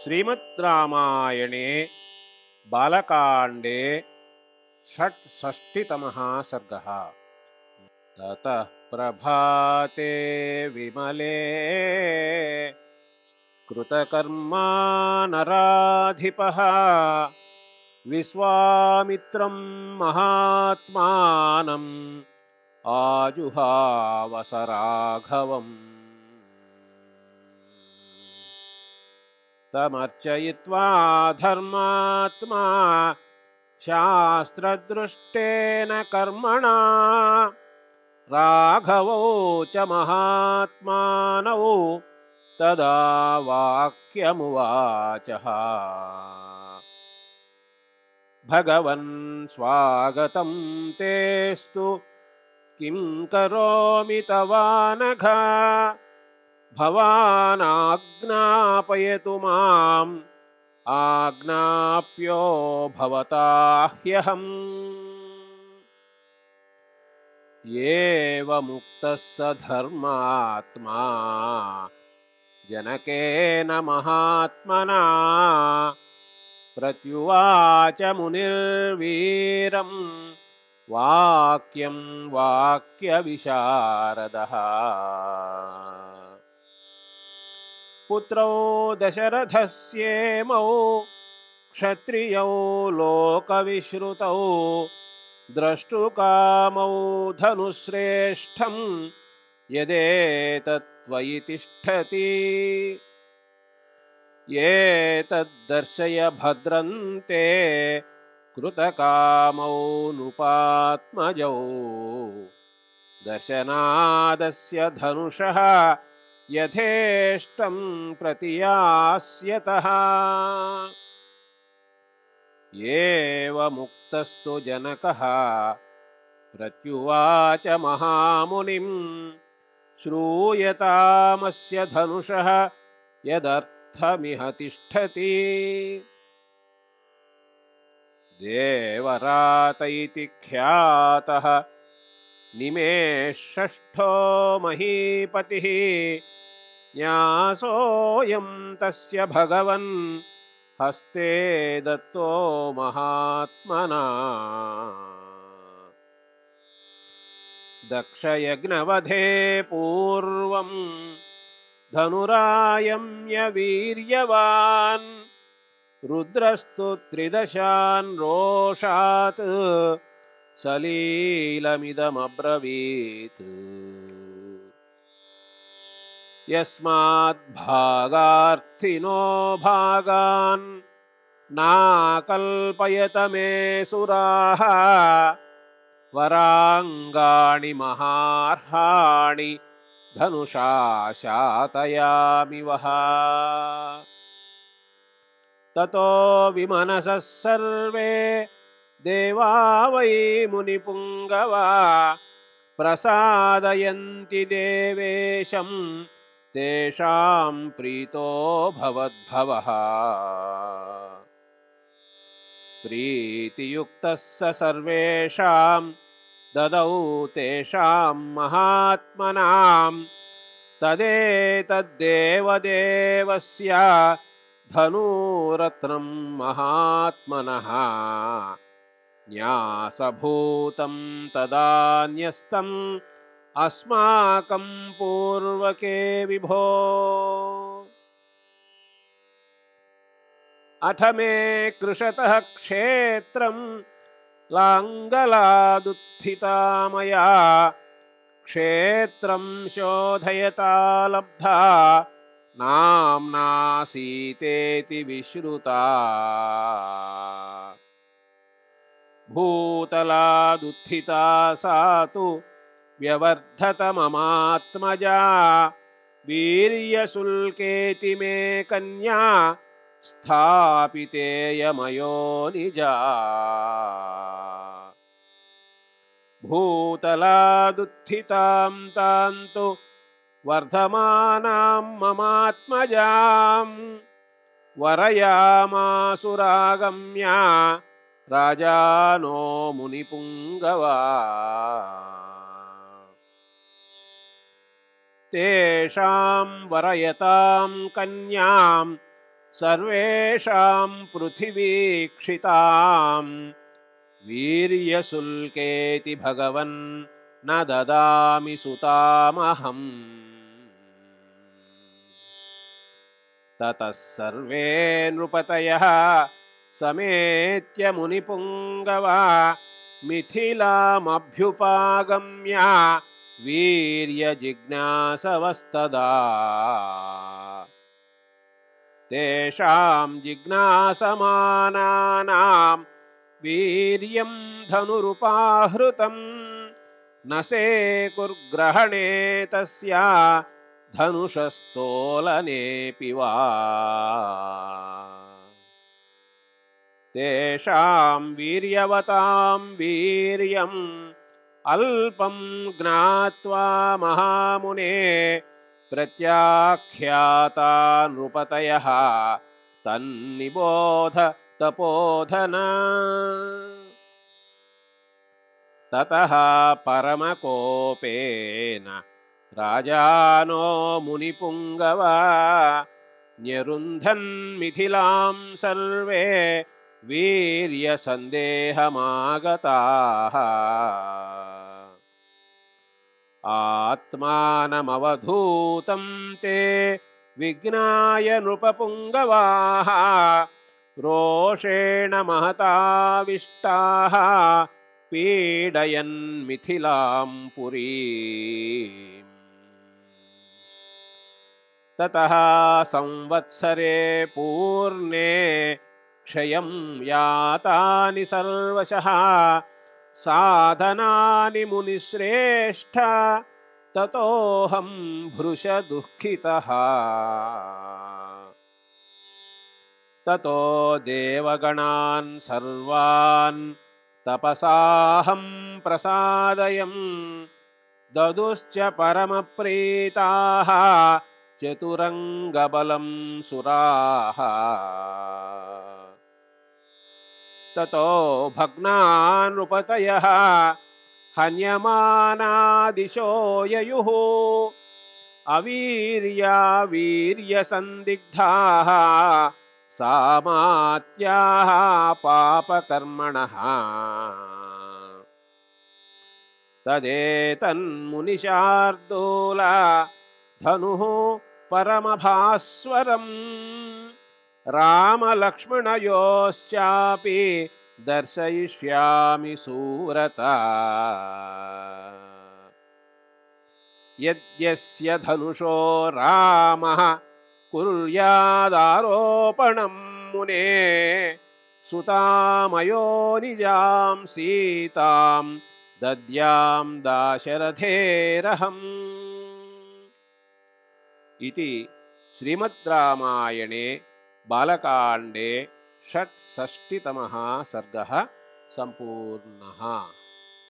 श्रीमद् रामायणे बालकाण्डे षट्षष्टितमः सर्गः। ततः प्रभाते विमले कृतकर्मा नराधिपः विश्वामित्रं महात्मानम् आजुहावस राघवम्। तमर्चयित्वा धर्मात्मा शास्त्रदृष्टेन कर्मणा राघवौ च महात्मानौ तदा वाक्यमुवाचः। भगवन् स्वागतं तेस्तु किं करोमि तवानघ भवानाज्ञापयतु माम् आज्ञाप्यो भवता ह्यहम्। एवमुक्तः स धर्मात्मा जनकेन महात्मना प्रत्युवाच मुनिर्वीरं वाक्यं वाक्यविशारदः। पुत्रौ दशरथस्येमौ क्षत्रियौ लोकविश्रुतौ द्रष्टुकामौ धनुश्रेष्ठं यदेतत्त्वयि तिष्ठति। एतद्दर्शय भद्रन्ते कृतकामौ नृपात्मजौ दर्शनादस्य धनुषः यथेष्टं प्रतियास्यतः। एवमुक्तस्तु जनकः प्रत्युवाच महामुनिं श्रूयतामस्य धनुषः यदर्थमिह तिष्ठति। देवरात इति ख्यातः निमेषष्ठो महीपतिः न्यासोऽयं तस्य भगवन् हस्ते दत्तो महात्मना। दक्षयज्ञवधे पूर्वं धनुरायम्य वीर्यवान् रुद्रस्तु त्रिदशान् रोषात् सलीलमिदमब्रवीत्। यस्माद्भागार्थिनो भागान् नाकल्पयत मे सुराः वराङ्गाणि महार्हाणि धनुषा शातयामि वः। ततो विमनसः सर्वे देवा वै मुनिपुङ्गवा प्रसादयन्ति देवेशं तेषां प्रीतो भवद्भवः। प्रीतियुक्तः स सर्वेषां ददौ तेषां महात्मनां तदेतद्देवदेवस्य धनुरत्नं महात्मनः। न्यासभूतं तदान्यस्तम् अस्माकं पूर्वके विभो। अथ मे कृशतः क्षेत्रं लाङ्गलादुत्थिता मया क्षेत्रं शोधयता लब्धा नाम्ना सीतेति विश्रुता। भूतलादुत्थिता सा तु व्यवर्धत ममात्मजा वीर्यशुल्केति मे कन्या स्थापितेयमयोनिजा। भूतलादुत्थितां तां तु वर्धमानां ममात्मजां वरयामासुरागम्य राजानो मुनिपुङ्गवा। तेषां वरयतां कन्यां सर्वेषां पृथिवीक्षितां वीर्यशुल्केति भगवन् न ददामि सुतामहम्। ततः सर्वे नृपतयः समेत्य मुनिपुङ्गवा मिथिलामभ्युपागम्य वीर्यजिज्ञासवस्तदा। तेषां जिज्ञासमानानां वीर्यं धनुरुपाहृतं न सेकुर्ग्रहणे तस्य धनुषस्तोलनेऽपि वा। तेषां वीर्यवतां वीर्यम् अल्पं ज्ञात्वा महामुने प्रत्याख्याता नृपतयः तन्निबोध तपोधन। ततः परमकोपेन राजानो मुनिपुङ्गवा न्यरुन्धन् मिथिलां सर्वे वीर्यसन्देहमागताः। आत्मानमवधूतं ते विज्ञाय नृपपुङ्गवाः रोषेण महताविष्टाः पीडयन् मिथिलां पुरीम्। ततः संवत्सरे पूर्णे क्षयं यातानि सर्वशः साधनानि मुनिश्रेष्ठ ततोऽहं भृशदुःखितः। ततो देवगणान् सर्वान् तपसाहं प्रसादयम् ददुश्च परमप्रीताः चतुरङ्गबलं सुराः। ततो भग्नानृपतयः हन्यमानादिशो ययुः अवीर्या वीर्यसन्दिग्धाः सामात्याः पापकर्मणः। तदेतन्मुनिशार्दूल धनुः परमभास्वरम् रामलक्ष्मणयोश्चापि दर्शयिष्यामि सूरता। यद्यस्य धनुषो रामः कुर्यादारोपणं मुने सुतामयोनिजां सीतां दद्यां दाशरथेरहम्। इति श्रीमद् रामायणे बालकाण्डे षट्षष्टितमः सर्गः सम्पूर्णः।